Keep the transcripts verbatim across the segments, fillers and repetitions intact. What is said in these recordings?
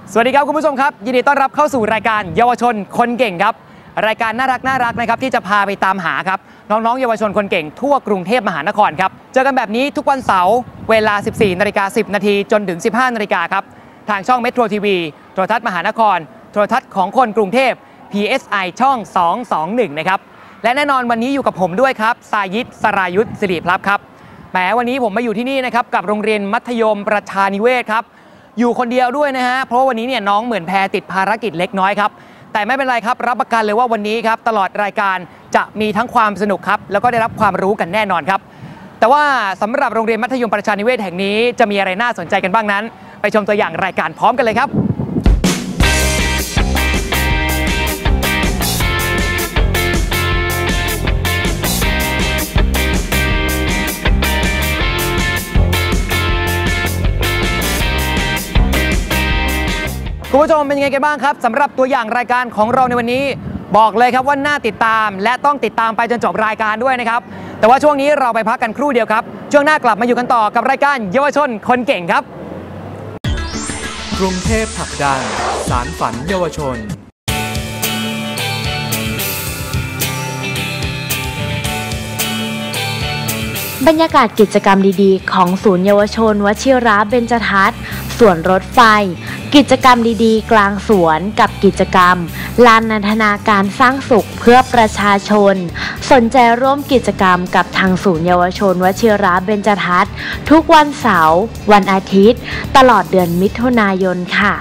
สวัสดีครับคุณผู้ชมครับยินดีต้อนรับเข้าสู่รายการเยาวชนคนเก่งครับรายการน่ารักน่ารักนะครับที่จะพาไปตามหาครับน้องๆเยาวชนคนเก่งทั่วกรุงเทพมหานครครับเจอกันแบบนี้ทุกวันเสาร์เวลา สิบสี่นาฬิกาสิบนาทีจนถึง สิบห้านาฬิกาครับทางช่องเมโทรทีวีโทรทัศน์มหานครโทรทัศน์ของคนกรุงเทพ พี เอส ไอ ช่องสองสองหนึ่งนะครับและแน่นอนวันนี้อยู่กับผมด้วยครับสายิตสรายุทธสิริพลับครับแหมวันนี้ผมมาอยู่ที่นี่นะครับกับโรงเรียนมัธยมประชานิเวศครับอยู่คนเดียวด้วยนะฮะเพราะว่าวันนี้เนี่ยน้องเหมือนแพรติดภารกิจเล็กน้อยครับแต่ไม่เป็นไรครับรับประกันเลยว่าวันนี้ครับตลอดรายการจะมีทั้งความสนุกครับแล้วก็ได้รับความรู้กันแน่นอนครับแต่ว่าสำหรับโรงเรียนมัธยมประชานิเวศแห่งนี้จะมีอะไรน่าสนใจกันบ้างนั้นไปชมตัวอย่างรายการพร้อมกันเลยครับคุณผู้ชมเป็นยังไงกันบ้างครับสำหรับตัวอย่างรายการของเราในวันนี้บอกเลยครับว่าน่าติดตามและต้องติดตามไปจนจบรายการด้วยนะครับแต่ว่าช่วงนี้เราไปพักกันครู่เดียวครับช่วงหน้ากลับมาอยู่กันต่อกับรายการเยาวชนคนเก่งครับกรุงเทพผลักดันสารฝันเยาวชนบรรยากาศกิจกรรมดีๆของศูนย์เยาวชนวชิระเบญจทัศน์สวนรถไฟกิจกรรมดีๆกลางสวนกับกิจกรรมลานนันทนาการสร้างสุขเพื่อประชาชนสนใจร่วมกิจกรรมกับทางศูนย์เยาวชนวชิระเบญจทัศน์ทุกวันเสาร์วันอาทิตย์ตลอดเดือนมิถุนายนค่ะ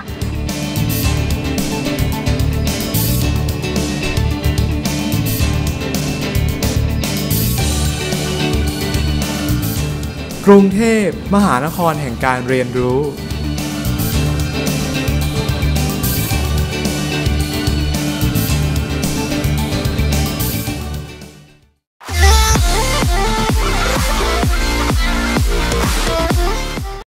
กรุงเทพมหานครแห่งการเรียนรู้